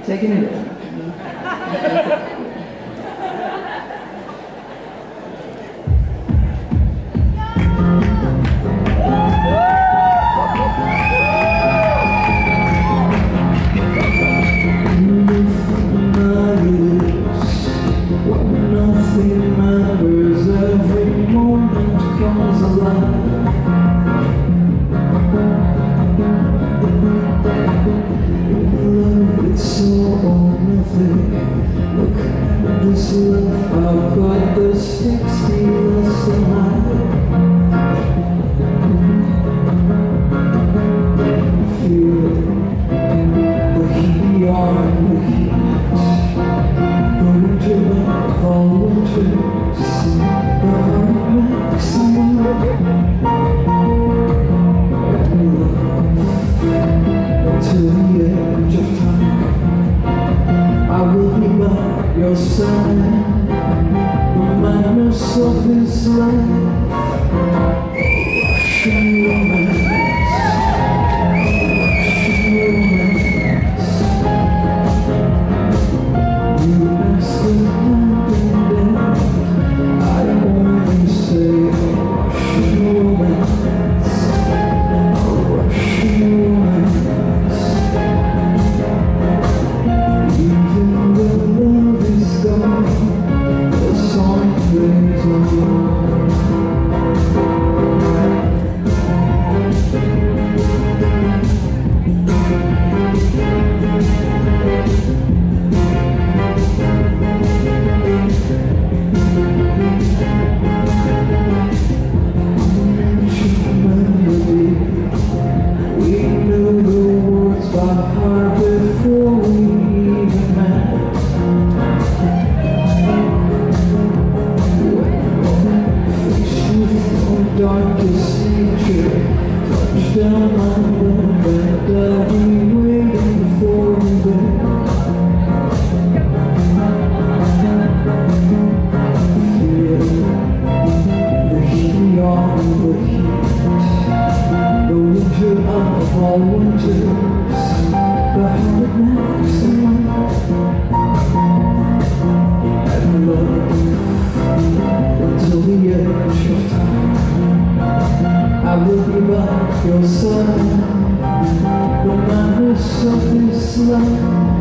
taking it in. Nothing matters, every moment comes alive. Love, it's all or nothing. Look at this love, I've got the 60 less than feel the heat on the heat. Going to all winters, the heart makes a move. Till the edge of time, I will be by your side. The madness of this life, Russian romance, Russian romance. You ask what happened, I only say Russian romance, Russian romance. Even when love is gone, the song plays on. Before we even met, faced with our darkest nature, touched down on the bed, I'll be waiting for you there. Feel the heat on the heat, the winter of all winters. The heart makes a and love until the edge of time. I will be by your side, no matter of this life.